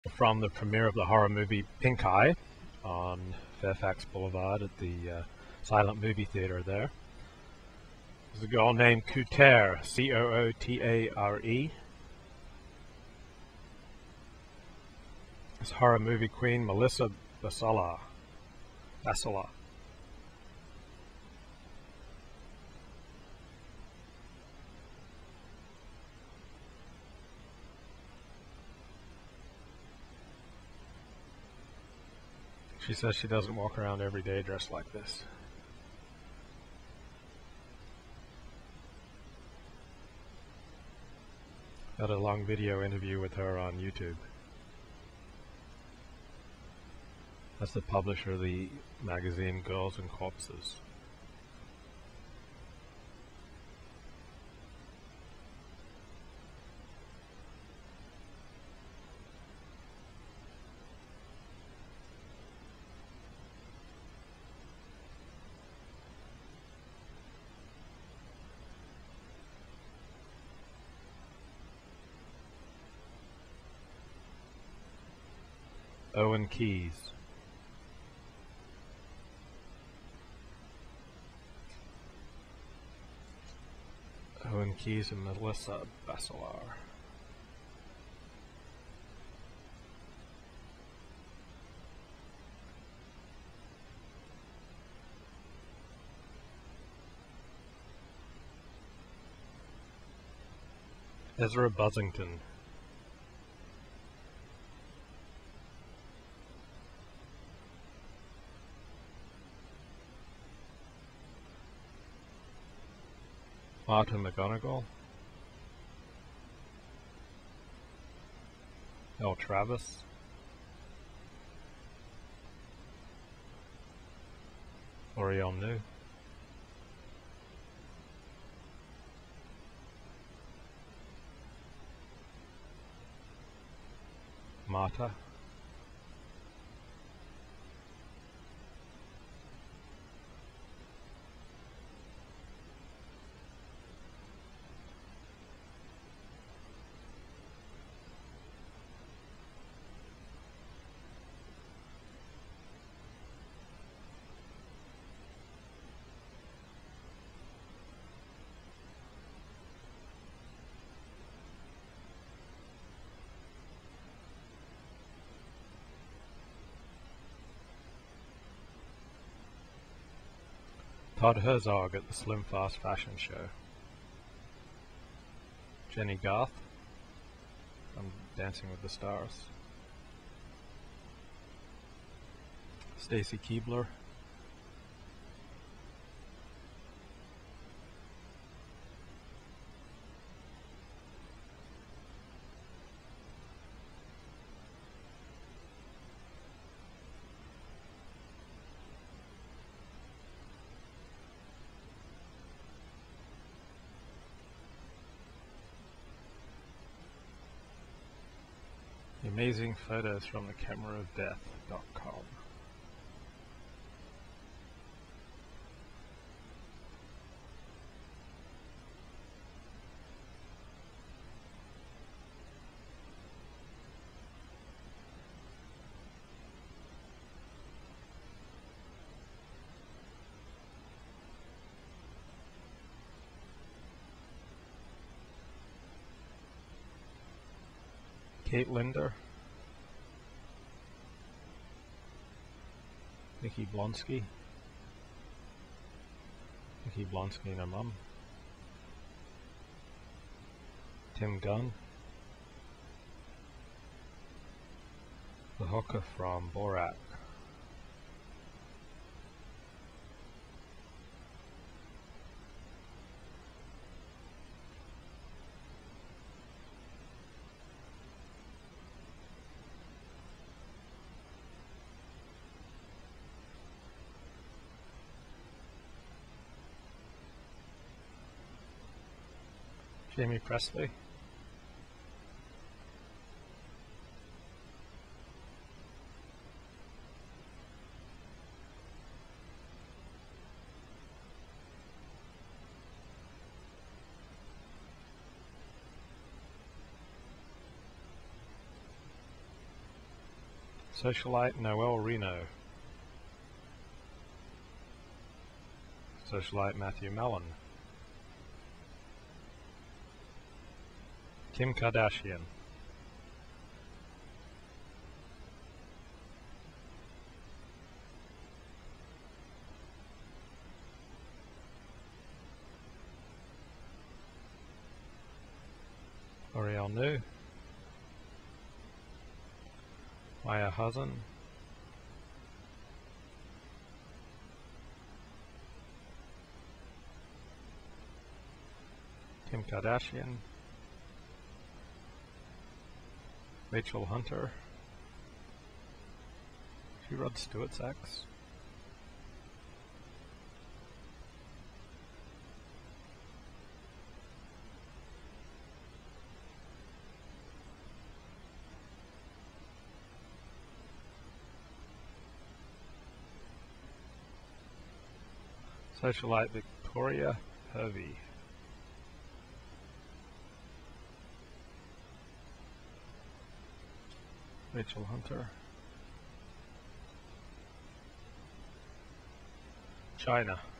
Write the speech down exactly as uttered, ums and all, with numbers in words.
from the premiere of the horror movie Pink Eye on Fairfax Boulevard at the uh, Silent Movie Theater there. There's a girl named Cootare, C O O T A R E. This horror movie queen, Melissa Basala. Basala. She says she doesn't walk around every day dressed like this. Got a long video interview with her on YouTube. That's the publisher of the magazine Girls and Corpses. Owen Keyes. Owen Keyes and Melissa Bassalar. Ezra Buzzington. Martin McGonigal. Elle Travis. L'Oreal New. Marta. Todd Herzog at the Slim Fast Fashion Show. Jenny Garth from Dancing with the Stars. Stacy Keibler. Amazing photos from the camera of death dot com. Kate Linder. Nikki Blonsky. Nikki Blonsky and her mum. Tim Gunn. The hooker from Borat. Jamie Presley. Socialite Noel Reno. Socialite Matthew Mellon. Kim Kardashian. L'Oreal New. Maya Hazen. Kim Kardashian. Rachel Hunter. She Rod Stewart's ex. Socialite Victoria Hervey. Rachel Hunter. China.